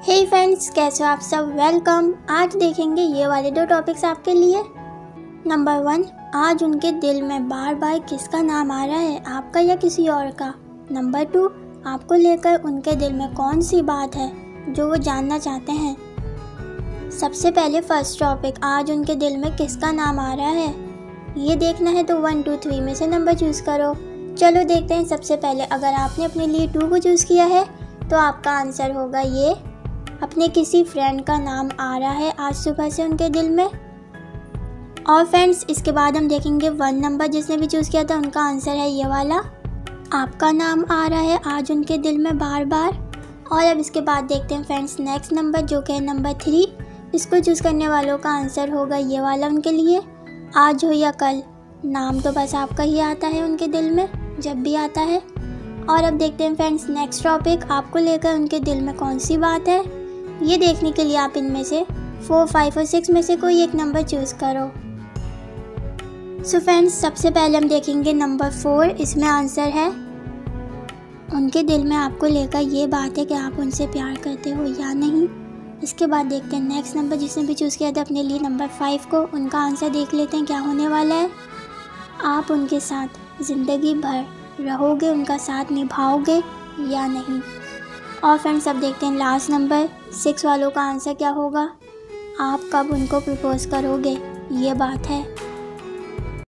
हे friends, कैसे हो आप सब। वेलकम। आज देखेंगे ये वाले दो टॉपिक्स आपके लिए। नंबर 1, आज उनके दिल में बार बार किसका नाम आ रहा है, आपका या किसी और का। नंबर 2, आपको लेकर उनके दिल में कौन सी बात है जो वो जानना चाहते हैं। सबसे पहले फर्स्ट टॉपिक, आज उनके दिल में किसका नाम आ रहा है, ये देखना है तो 1, 2, 3 में से नंबर चूज़ करो। चलो देखते हैं। सबसे पहले अगर आपने अपने लिए 2 को चूज़ किया है तो आपका आंसर होगा ये, अपने किसी फ्रेंड का नाम आ रहा है आज सुबह से उनके दिल में। और फ्रेंड्स, इसके बाद हम देखेंगे 1 नंबर जिसने भी चूज़ किया था उनका आंसर है ये वाला, आपका नाम आ रहा है आज उनके दिल में बार बार। और अब इसके बाद देखते हैं फ्रेंड्स नेक्स्ट नंबर जो कि है नंबर 3। इसको चूज़ करने वालों का आंसर होगा ये वाला उनके लिए, आज हो या कल, नाम तो बस आपका ही आता है उनके दिल में जब भी आता है। और अब देखते हैं फ्रेंड्स नेक्स्ट टॉपिक, आपको लेकर उनके दिल में कौन सी बात है, ये देखने के लिए आप इनमें से 4, 5 और 6 में से कोई एक नंबर चूज़ करो। सो फ्रेंड्स, सबसे पहले हम देखेंगे नंबर 4। इसमें आंसर है उनके दिल में आपको लेकर ये बात है कि आप उनसे प्यार करते हो या नहीं। इसके बाद देखते हैं नेक्स्ट नंबर जिसने भी चूज़ किया था अपने लिए नंबर 5 को, उनका आंसर देख लेते हैं क्या होने वाला है। आप उनके साथ ज़िंदगी भर रहोगे, उनका साथ निभाओगे या नहीं। और फ्रेंड्स अब देखते हैं लास्ट नंबर 6 वालों का आंसर क्या होगा, आप कब उनको प्रपोज़ करोगे, ये बात है।